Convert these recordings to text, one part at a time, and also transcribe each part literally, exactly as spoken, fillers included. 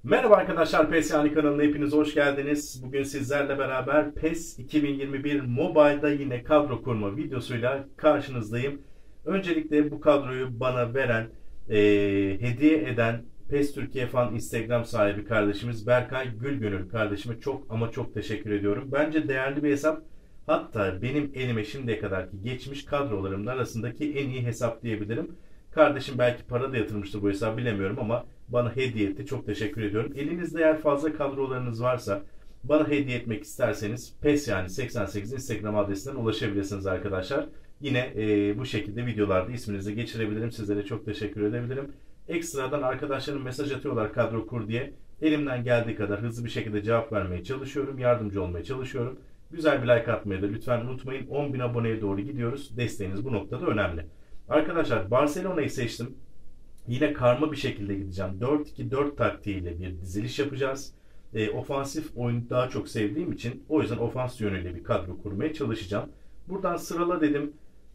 Merhaba arkadaşlar, PES Yani kanalına hepiniz hoş geldiniz. Bugün sizlerle beraber PES iki bin yirmi bir Mobile'da yine kadro kurma videosuyla karşınızdayım. Öncelikle bu kadroyu bana veren, e, hediye eden PES Türkiye Fan Instagram sahibi kardeşimiz Berkay Gülgönül kardeşime çok ama çok teşekkür ediyorum. Bence değerli bir hesap. Hatta benim elime şimdiye kadarki geçmiş kadrolarımın arasındaki en iyi hesap diyebilirim. Kardeşim belki para da yatırmıştır bu hesabı, bilemiyorum ama bana hediye etti. Çok teşekkür ediyorum. Elinizde eğer fazla kadrolarınız varsa bana hediye etmek isterseniz PES Yani seksen sekiz Instagram adresinden ulaşabilirsiniz arkadaşlar. Yine e, bu şekilde videolarda isminizi geçirebilirim. Sizlere çok teşekkür edebilirim. Ekstradan arkadaşlarım mesaj atıyorlar kadro kur diye. Elimden geldiği kadar hızlı bir şekilde cevap vermeye çalışıyorum. Yardımcı olmaya çalışıyorum. Güzel bir like atmayı da lütfen unutmayın. on bin aboneye doğru gidiyoruz. Desteğiniz bu noktada önemli. Arkadaşlar Barcelona'yı seçtim. Yine karma bir şekilde gideceğim. dört iki dört taktiğiyle bir diziliş yapacağız. E, ofansif oyunu daha çok sevdiğim için o yüzden ofans yönüyle bir kadro kurmaya çalışacağım. Buradan sırala dedim.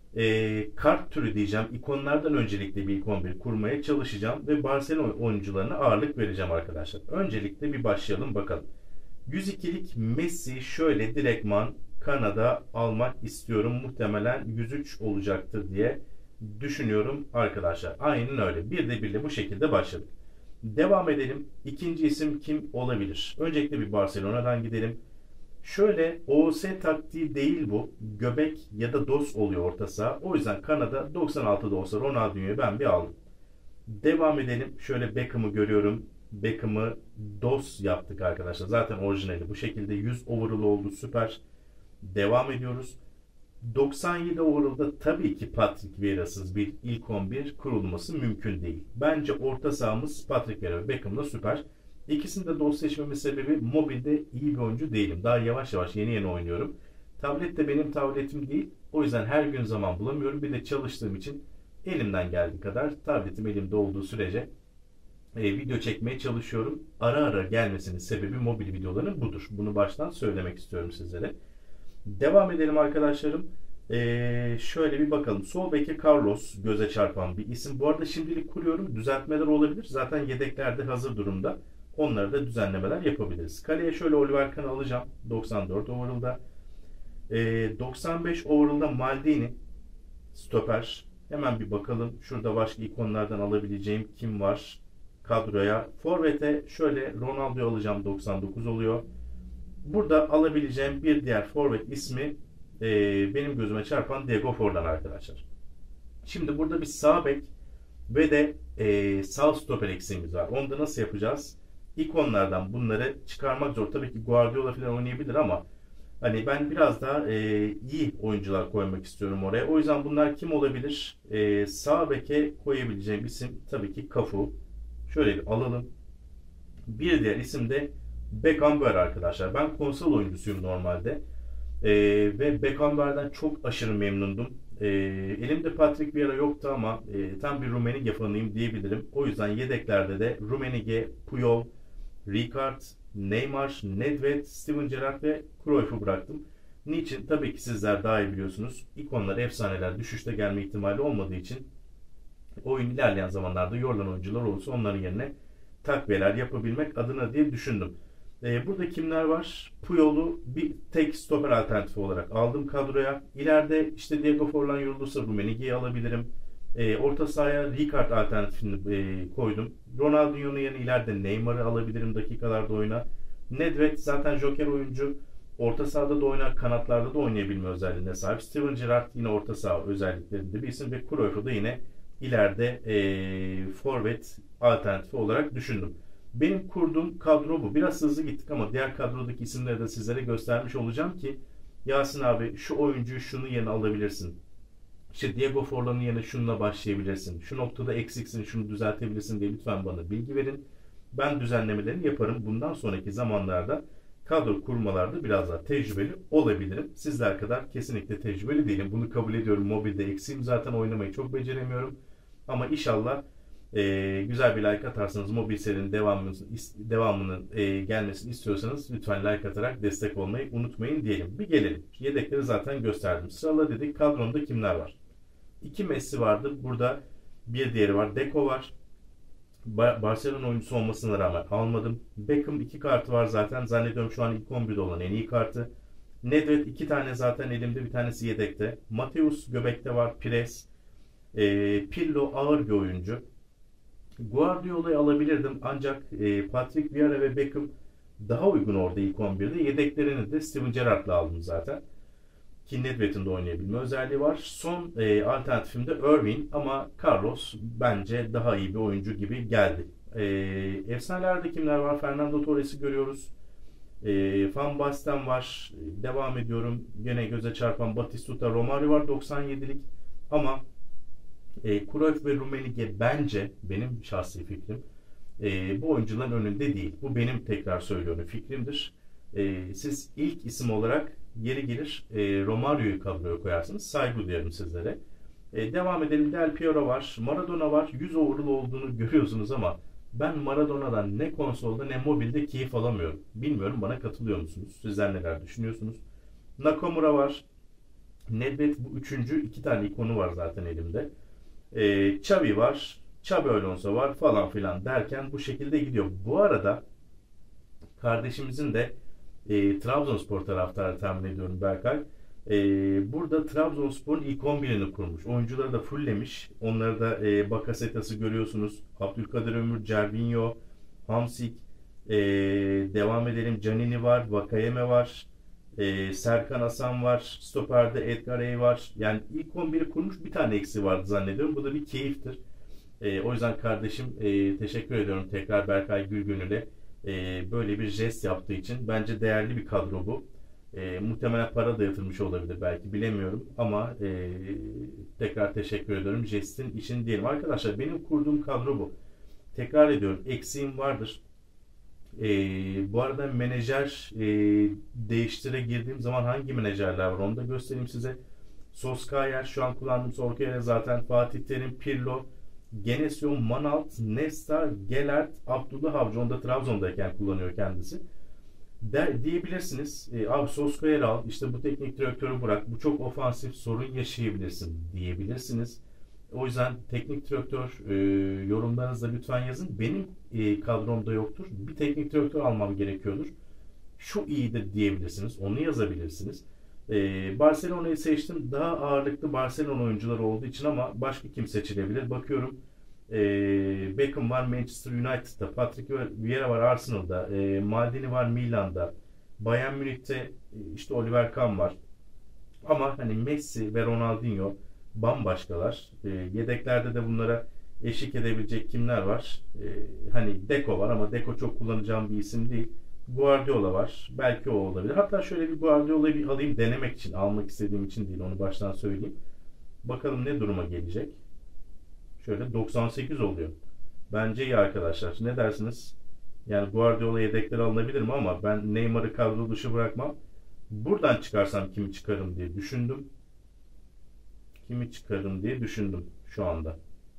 E, kart türü diyeceğim. İkonlardan öncelikle bir ilk on bir kurmaya çalışacağım ve Barcelona oyuncularına ağırlık vereceğim arkadaşlar. Öncelikle bir başlayalım bakalım. yüz ikilik Messi şöyle direktman Kanada almak istiyorum. Muhtemelen yüz üç olacaktır diye düşünüyorum arkadaşlar. Aynen öyle. Bir de birle bu şekilde başladık. Devam edelim. İkinci isim kim olabilir? Öncelikle bir Barcelona'dan gidelim. Şöyle O O S taktiği değil bu. Göbek ya da dos oluyor orta saha. O yüzden Kanada doksan altıda olsa Ronaldinho'yu ben bir aldım. Devam edelim. Şöyle Beckham'ı görüyorum. Beckham'ı dos yaptık arkadaşlar. Zaten orijinali bu şekilde. yüz overall oldu. Süper. Devam ediyoruz. doksan yedi overall'da tabii ki Patrick Vieira'sız bir ilk on bir kurulması mümkün değil. Bence orta sahamız Patrick Vieira ve Beckham'da süper. İkisini de dos seçmemin sebebi mobilde iyi bir oyuncu değilim. Daha yavaş yavaş yeni yeni oynuyorum. Tablet de benim tabletim değil. O yüzden her gün zaman bulamıyorum. Bir de çalıştığım için elimden geldiği kadar tabletim elimde olduğu sürece e, video çekmeye çalışıyorum. Ara ara gelmesinin sebebi mobil videoların budur. Bunu baştan söylemek istiyorum sizlere. Devam edelim arkadaşlarım. Ee, şöyle bir bakalım. Sol beke Carlos göze çarpan bir isim. Bu arada şimdilik kuruyorum. Düzeltmeler olabilir. Zaten yedeklerde hazır durumda. Onları da düzenlemeler yapabiliriz. Kaleye şöyle Oliver Kahn'ı alacağım. doksan dört overall'da. Ee, doksan beş overall'da Maldini stoper. Hemen bir bakalım. Şurada başka ikonlardan alabileceğim kim var kadroya. Forvet'e şöyle Ronaldo'yu alacağım. doksan dokuz oluyor. Burada alabileceğim bir diğer forvet ismi e, benim gözüme çarpan Diego Forlan arkadaşlar. Şimdi burada bir sağ bek ve de e, sağ stoper eksiğimiz var. Onu da nasıl yapacağız? İkonlardan bunları çıkarmak zor. Tabii ki Guardiola falan oynayabilir ama hani ben biraz daha e, iyi oyuncular koymak istiyorum oraya. O yüzden bunlar kim olabilir? E, sağ beke koyabileceğim isim tabii ki Cafu. Şöyle bir alalım. Bir diğer isim de Beckenbauer arkadaşlar. Ben konsol oyuncusuyum normalde. Ee, ve Beckenbauer'den çok aşırı memnundum. Ee, elimde Patrick Vieira yoktu ama e, tam bir Rummenigge fanıyım diyebilirim. O yüzden yedeklerde de Rummenigge, Puyol, Rijkaard, Neymar, Nedved, Steven Gerrard ve Cruyff'u bıraktım. Niçin? Tabii ki sizler daha iyi biliyorsunuz. İkonlar, efsaneler düşüşte gelme ihtimali olmadığı için oyun ilerleyen zamanlarda yorulan oyuncular olursa onların yerine takviyeler yapabilmek adına diye düşündüm. Ee, burada kimler var? Puyol'u bir tek stoper alternatifi olarak aldım kadroya. İleride işte Diego Forlan yorulursa Rummenigge'yi alabilirim. Ee, orta sahaya Rijkaard alternatifini e, koydum. Ronaldinho'nun yerine ileride Neymar'ı alabilirim dakikalarda oyuna. Nedved zaten joker oyuncu. Orta sahada da oynar, kanatlarda da oynayabilme özelliğine sahip. Steven Gerrard yine orta saha özelliklerinde bir isim ve Cruyff'u da yine ileride e, forvet alternatifi olarak düşündüm. Benim kurduğum kadro bu. Biraz hızlı gittik ama diğer kadrodaki isimleri de sizlere göstermiş olacağım ki Yasin abi şu oyuncuyu şunu yerine alabilirsin. İşte Diego Forlan'ın yerine şununla başlayabilirsin. Şu noktada eksiksin, şunu düzeltebilirsin diye lütfen bana bilgi verin. Ben düzenlemelerini yaparım. Bundan sonraki zamanlarda kadro kurmalarda biraz daha tecrübeli olabilirim. Sizler kadar kesinlikle tecrübeli değilim. Bunu kabul ediyorum. Mobilde eksiğim, zaten oynamayı çok beceremiyorum. Ama inşallah e, güzel bir like atarsanız, mobil serinin devamını, devamının e, gelmesini istiyorsanız lütfen like atarak destek olmayı unutmayın diyelim. Bir gelelim. Yedekleri zaten gösterdim. Sırala dedik. Kadronda kimler var? İki Messi vardı. Burada bir diğeri var. Deco var. Ba- Barcelona oyuncusu olmasına rağmen almadım. Beckham iki kartı var zaten. Zannediyorum şu an ilk on birde olan en iyi kartı. Nedved iki tane zaten elimde, bir tanesi yedekte. Mateus göbekte var. Pires. E, Pirlo ağır bir oyuncu. Guardiola'yı alabilirdim ancak e, Patrick Vieira ve Beckham daha uygun orada ilk on birde. Yedeklerini de Steven Gerrard'la aldım zaten. Ki Nedved'in de oynayabilme özelliği var. Son e, alternatifimde Irving ama Carlos bence daha iyi bir oyuncu gibi geldi. E, efsanelerde kimler var? Fernando Torres'i görüyoruz. E, Van Basten var. E, devam ediyorum. Gene göze çarpan Batistuta, Romario var doksan yedilik. Ama e, Cruyff ve Rummenigge bence, benim şahsi fikrim, e, bu oyuncuların önünde değil. Bu benim, tekrar söylüyorum, fikrimdir. E, siz ilk isim olarak yeri gelir e, Romario'yu kadroya koyarsınız. Saygı duyarım sizlere. E, devam edelim. Del Piero var. Maradona var. yüz overall olduğunu görüyorsunuz ama ben Maradona'dan ne konsolda ne mobilde keyif alamıyorum. Bilmiyorum, bana katılıyor musunuz? Sizler neler düşünüyorsunuz? Nakamura var. Nedved bu üçüncü. iki tane ikonu var zaten elimde. E, Xavi var. Xabi Alonso var falan filan derken bu şekilde gidiyor. Bu arada kardeşimizin de e, Trabzonspor taraftarı tahmin ediyorum Berkay. E, burada Trabzonspor'un ilk on birini kurmuş. Oyuncuları da fulllemiş. Onları da e, Bakasetas'ı görüyorsunuz. Abdülkadir Ömür, Cervinho, Hamsik. E, devam edelim. Canini var. Vakayeme var. E, Serkan Hasan var. Stoper'de Edgar Ey var. Yani ilk on biri kurmuş. Bir tane eksiği vardı zannediyorum. Bu da bir keyiftir. E, o yüzden kardeşim e, teşekkür ediyorum tekrar Berkay Gülgünül'e e, böyle bir jest yaptığı için. Bence değerli bir kadro bu. E, muhtemelen para da yatırmış olabilir belki, bilemiyorum ama e, tekrar teşekkür ediyorum. Jestin için diyelim. Arkadaşlar benim kurduğum kadro bu. Tekrar ediyorum, eksiğim vardır. E, bu arada menajer e, değiştire girdiğim zaman hangi menajerler var onu da göstereyim size. Solskjaer, şu an kullandığım Solskjaer zaten, Fatih Terim, Pirlo, Genesio, Manalt, Nesta, Gelert, Abdullah Avcı, onu da Trabzon'dayken kullanıyor kendisi. De, diyebilirsiniz. E, abi Solskjaer'i al, işte bu teknik direktörü bırak, bu çok ofansif, sorun yaşayabilirsin diyebilirsiniz. O yüzden teknik direktör e, yorumlarınızda lütfen yazın. Benim e, kadromda yoktur. Bir teknik direktör almam gerekiyordur. Şu iyidir diyebilirsiniz. Onu yazabilirsiniz. Ee, Barcelona'yı seçtim. Daha ağırlıklı Barcelona oyuncuları olduğu için ama başka kim seçilebilir? Bakıyorum. Ee, Beckham var Manchester United'da. Patrick Vieira var Arsenal'da. Ee, Maldini var Milan'da. Bayern Münih'te işte Oliver Kahn var. Ama hani Messi ve Ronaldinho bambaşkalar. Ee, yedeklerde de bunlara eşlik edebilecek kimler var? Ee, hani Deco var ama Deco çok kullanacağım bir isim değil. Guardiola var. Belki o olabilir. Hatta şöyle bir Guardiola'yı bir alayım denemek için. Almak istediğim için değil. Onu baştan söyleyeyim. Bakalım ne duruma gelecek. Şöyle doksan sekiz oluyor. Bence iyi arkadaşlar. Ne dersiniz? Yani Guardiola yedekleri alınabilir mi ama ben Neymar'ı kadro dışı bırakmam. Buradan çıkarsam kimi çıkarım diye düşündüm. Kimi çıkarım diye düşündüm şu anda.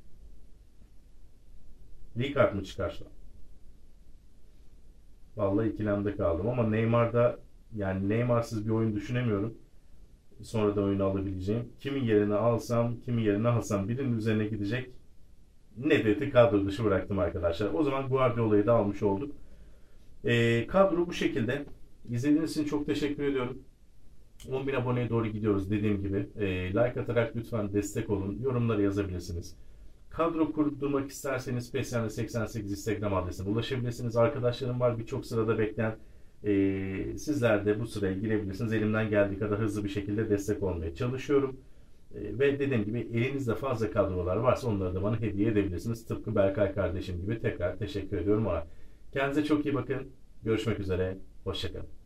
Rijkaard mı çıkarsam? Vallahi ikilemde kaldım ama Neymar'da, yani Neymar'sız bir oyun düşünemiyorum. Sonra da oyunu alabileceğim. Kimin yerine alsam, kimin yerine alsam birinin üzerine gidecek. Nedved'i kadro dışı bıraktım arkadaşlar. O zaman Guardiola'yı da almış olduk. Ee, kadro bu şekilde. İzlediğiniz için çok teşekkür ediyorum. on bin aboneye doğru gidiyoruz dediğim gibi. Ee, like atarak lütfen destek olun. Yorumları yazabilirsiniz. Kadro kurdurmak isterseniz Special seksen sekiz Instagram adresine ulaşabilirsiniz. Arkadaşlarım var birçok sırada bekleyen. Ee, sizler de bu sıraya girebilirsiniz. Elimden geldiği kadar hızlı bir şekilde destek olmaya çalışıyorum. Ee, ve dediğim gibi elinizde fazla kadrolar varsa onları da bana hediye edebilirsiniz. Tıpkı Berkay kardeşim gibi. Tekrar teşekkür ediyorum ona. Kendinize çok iyi bakın. Görüşmek üzere. Hoşçakalın.